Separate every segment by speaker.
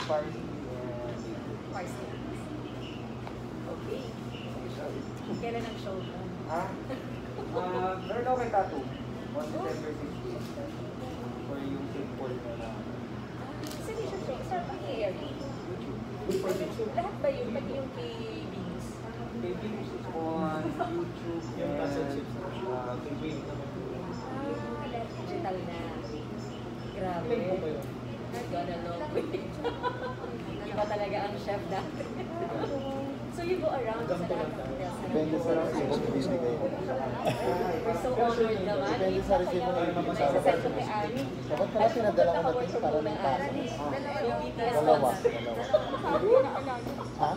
Speaker 1: parsley and
Speaker 2: Parsley. Okay. Kailan ang show mo?
Speaker 1: Meron ako kay Tattoo. On December 15. For yung simple na
Speaker 2: Saan siya show? Saan pangyayari?
Speaker 1: YouTube.
Speaker 2: Lahat ba yun? Pati yung kay Venus?
Speaker 1: Kay Venus is on YouTube and kay Wayne naman.
Speaker 2: Lahat digital na. Grabe. Gonna love it. Iba talaga ang chef dati. So you go around sa lahat ng hotels.
Speaker 3: Depende sa resibo na binigay.
Speaker 2: We're so honored naman.
Speaker 3: Depende sa resibo na binigay sa
Speaker 2: Sa send ko kay Ani.
Speaker 3: Dapat pala pinadala ko natin para may paso.
Speaker 2: Yung BTS
Speaker 3: Dalawa. Ha?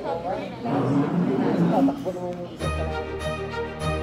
Speaker 3: Tatakbo naman yung isang kalahati.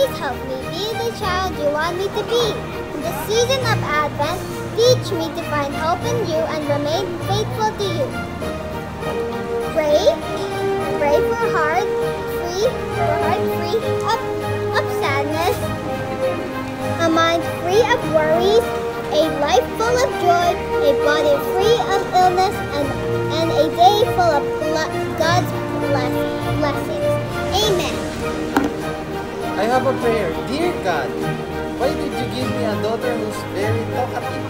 Speaker 4: Please help me be the child you want me to be. In the season of Advent, teach me to find hope in you and remain faithful to you. Pray for a heart free of sadness, a mind free of worries, a life full of joy, a body free of illness, and a day full of God's blessings. Amen.
Speaker 3: I have a prayer. Dear God, why did you give me a daughter who's very talkative?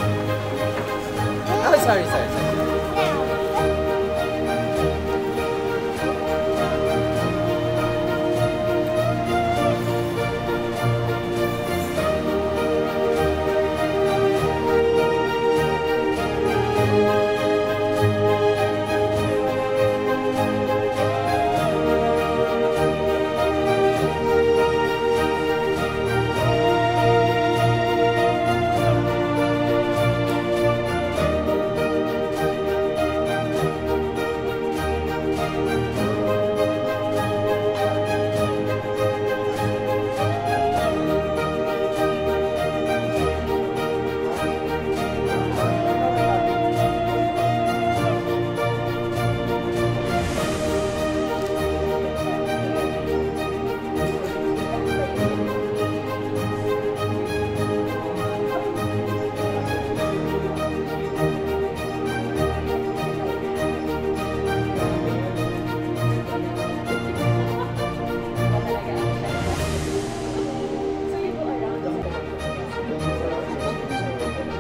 Speaker 3: Oh, sorry.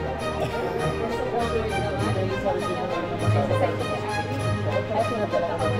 Speaker 3: Kasi nadala ko